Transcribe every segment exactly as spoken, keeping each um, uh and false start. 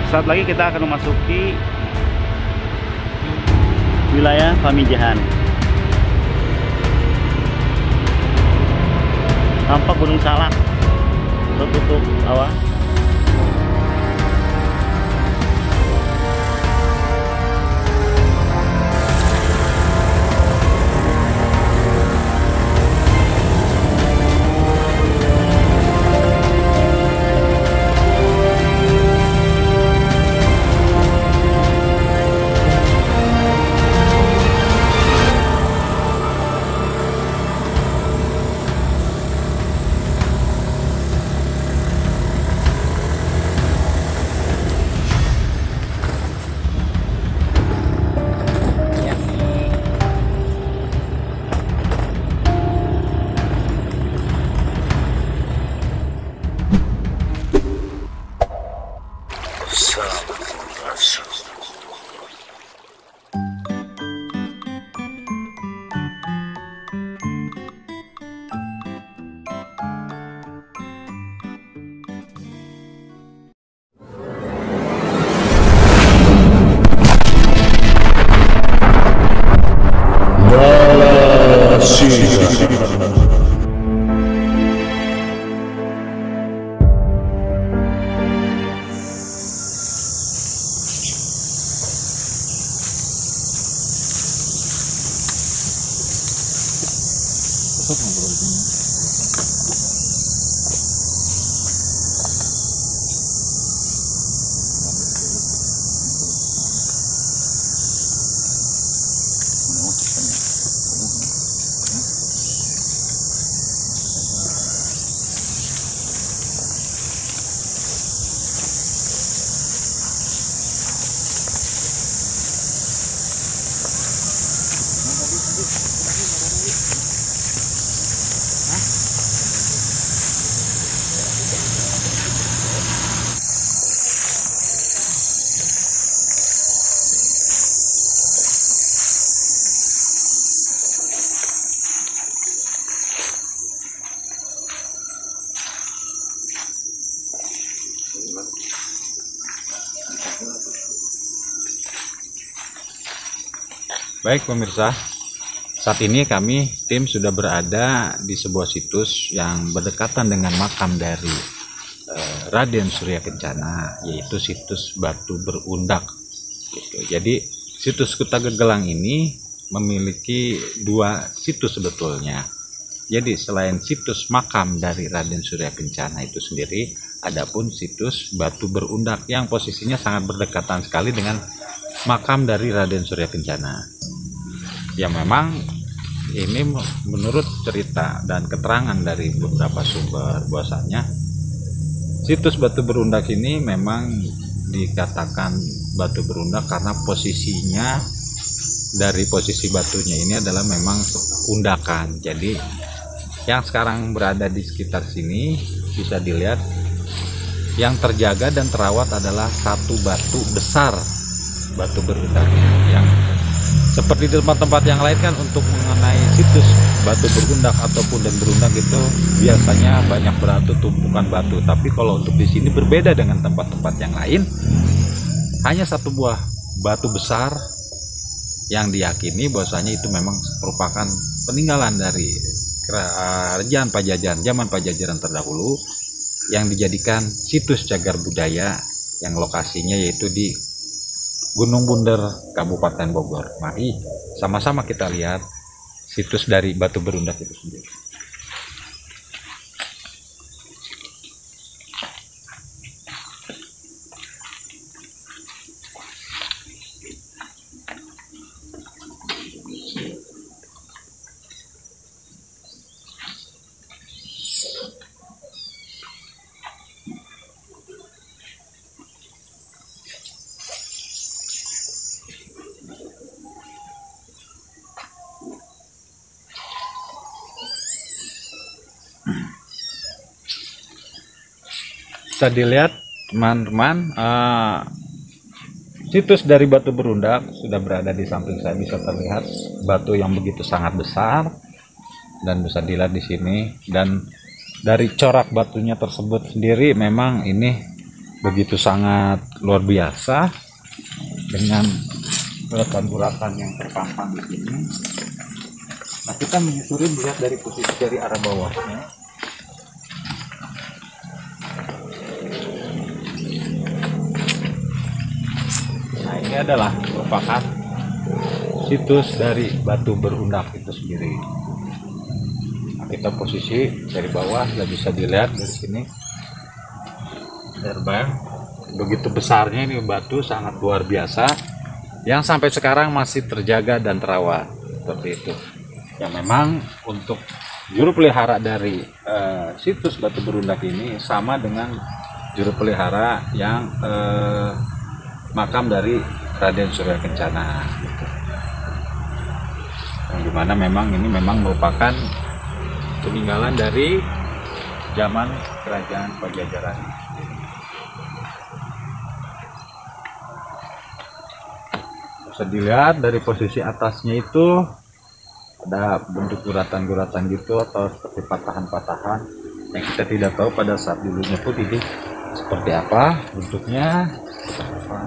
Saat lagi kita akan memasuki wilayah Pamijahan. Tampak Gunung Salak tertutup awan. Baik pemirsa, saat ini kami tim sudah berada di sebuah situs yang berdekatan dengan makam dari eh, Raden Surya Kencana, yaitu situs Batu Berundak. Gitu. Jadi situs Kuta Gegelang ini memiliki dua situs sebetulnya. Jadi selain situs makam dari Raden Surya Kencana itu sendiri, adapun situs Batu Berundak yang posisinya sangat berdekatan sekali dengan makam dari Raden Surya Kencana. Ya memang ini menurut cerita dan keterangan dari beberapa sumber bahwasanya situs Batu Berundak ini memang dikatakan Batu Berundak karena posisinya dari posisi batunya ini adalah memang undakan. Jadi yang sekarang berada di sekitar sini bisa dilihat yang terjaga dan terawat adalah satu batu besar Batu Berundak yang seperti di tempat-tempat yang lain kan untuk mengenai situs Batu Berundak ataupun dan berundak itu biasanya banyak batu, tumpukan batu. Tapi kalau untuk di sini berbeda dengan tempat-tempat yang lain, hanya satu buah batu besar yang diyakini bahwasanya itu memang merupakan peninggalan dari kerajaan Pajajaran, zaman Pajajaran terdahulu yang dijadikan situs cagar budaya yang lokasinya yaitu di Gunung Bunder, Kabupaten Bogor. Mari sama-sama kita lihat situs dari Batu Berundak itu sendiri. Bisa dilihat teman-teman, uh, situs dari Batu Berundak sudah berada di samping saya. Bisa terlihat batu yang begitu sangat besar dan bisa dilihat di sini, dan dari corak batunya tersebut sendiri memang ini begitu sangat luar biasa dengan guratan-guratan yang terpampang di sini. Nah, kita menyusuri melihat dari posisi dari arah bawahnya. Nah, ini adalah merupakan situs dari batu berundak itu sendiri. Nah, kita posisi dari bawah sudah bisa dilihat dari sini. Terbang begitu besarnya ini batu, sangat luar biasa yang sampai sekarang masih terjaga dan terawat seperti itu. Ya, memang untuk juru pelihara dari uh, situs batu berundak ini sama dengan juru pelihara yang uh, makam dari Raden Surya Kencana gitu. Yang dimana memang ini memang merupakan peninggalan dari zaman kerajaan Pajajaran. Bisa dilihat dari posisi atasnya itu ada bentuk guratan-guratan gitu atau seperti patahan-patahan yang kita tidak tahu pada saat dulunya pun ini seperti apa bentuknya, seperti apa.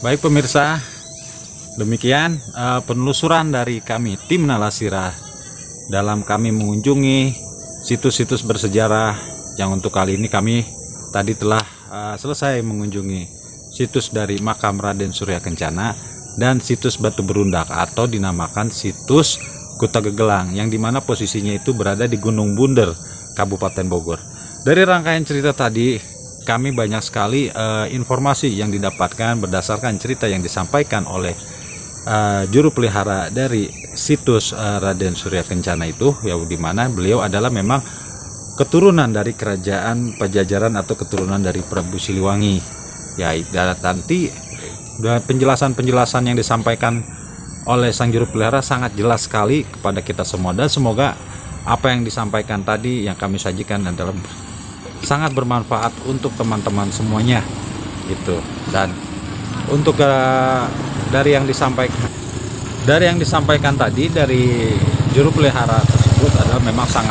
Baik pemirsa, demikian uh, penelusuran dari kami tim Nalasira dalam kami mengunjungi situs-situs bersejarah yang untuk kali ini kami tadi telah uh, selesai mengunjungi situs dari makam Raden Surya Kencana dan situs Batu Berundak atau dinamakan situs Kuta Gegelang yang dimana posisinya itu berada di Gunung Bunder, Kabupaten Bogor. Dari rangkaian cerita tadi kami banyak sekali uh, informasi yang didapatkan berdasarkan cerita yang disampaikan oleh uh, juru pelihara dari situs uh, Raden Surya Kencana itu, ya di mana beliau adalah memang keturunan dari kerajaan Pajajaran atau keturunan dari Prabu Siliwangi. Ya, dan nanti penjelasan-penjelasan yang disampaikan oleh sang juru pelihara sangat jelas sekali kepada kita semua, dan semoga apa yang disampaikan tadi yang kami sajikan adalah sangat bermanfaat untuk teman-teman semuanya gitu. Dan untuk uh, dari yang disampaikan dari yang disampaikan tadi dari juru pelihara tersebut adalah memang sangat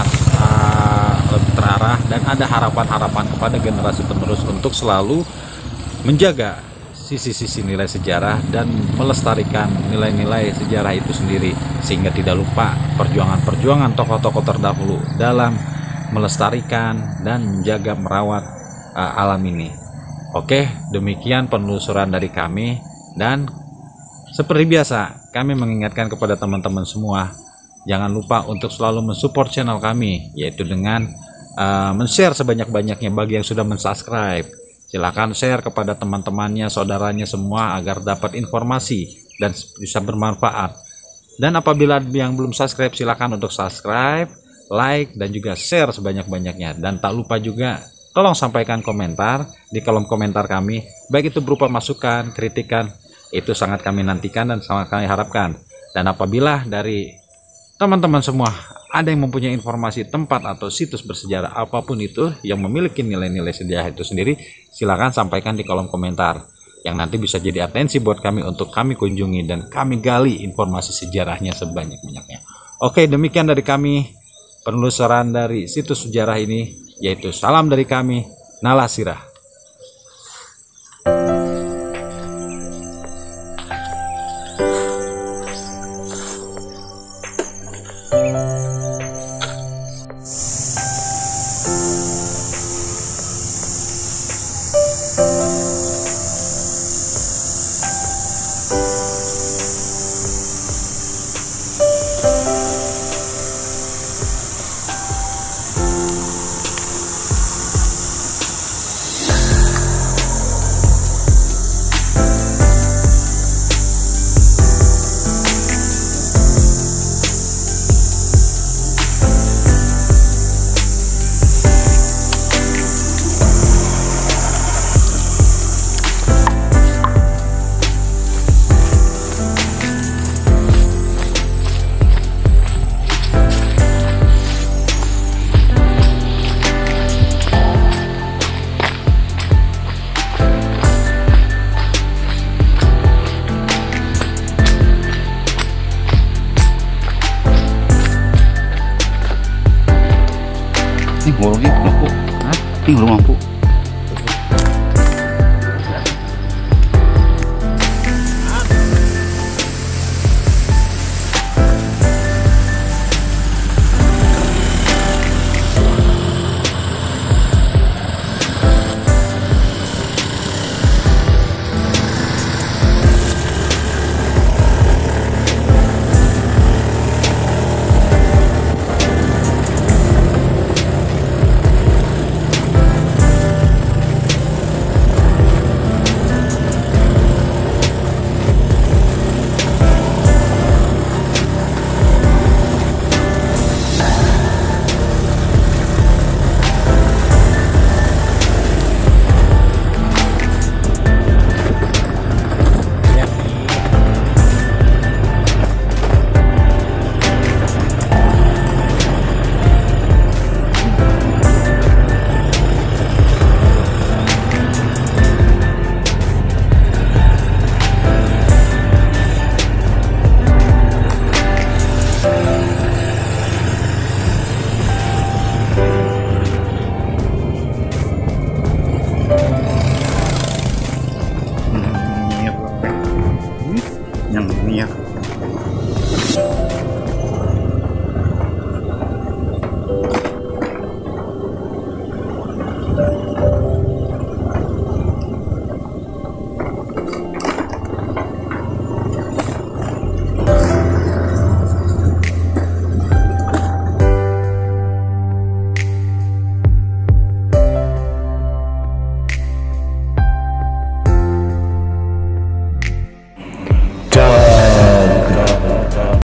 uh, terarah dan ada harapan-harapan kepada generasi penerus untuk selalu menjaga sisi-sisi nilai sejarah dan melestarikan nilai-nilai sejarah itu sendiri, sehingga tidak lupa perjuangan-perjuangan tokoh-tokoh terdahulu dalam melestarikan dan menjaga merawat uh, alam ini. Oke, demikian penelusuran dari kami, dan seperti biasa kami mengingatkan kepada teman-teman semua jangan lupa untuk selalu mensupport channel kami, yaitu dengan uh, men-share sebanyak-banyaknya bagi yang sudah mensubscribe. Silakan share kepada teman-temannya, saudaranya semua agar dapat informasi dan bisa bermanfaat. Dan apabila yang belum subscribe, silakan untuk subscribe, like, dan juga share sebanyak-banyaknya. Dan tak lupa juga tolong sampaikan komentar di kolom komentar kami, baik itu berupa masukan, kritikan, itu sangat kami nantikan dan sangat kami harapkan. Dan apabila dari teman-teman semua ada yang mempunyai informasi tempat atau situs bersejarah apapun itu yang memiliki nilai-nilai sejarah itu sendiri, silakan sampaikan di kolom komentar yang nanti bisa jadi atensi buat kami untuk kami kunjungi dan kami gali informasi sejarahnya sebanyak-banyaknya. Oke, demikian dari kami penelusuran dari situs sejarah ini, yaitu salam dari kami Nalasira. Ini bolongnya mampu. Hah? Ini belum mampu. yang ini ya.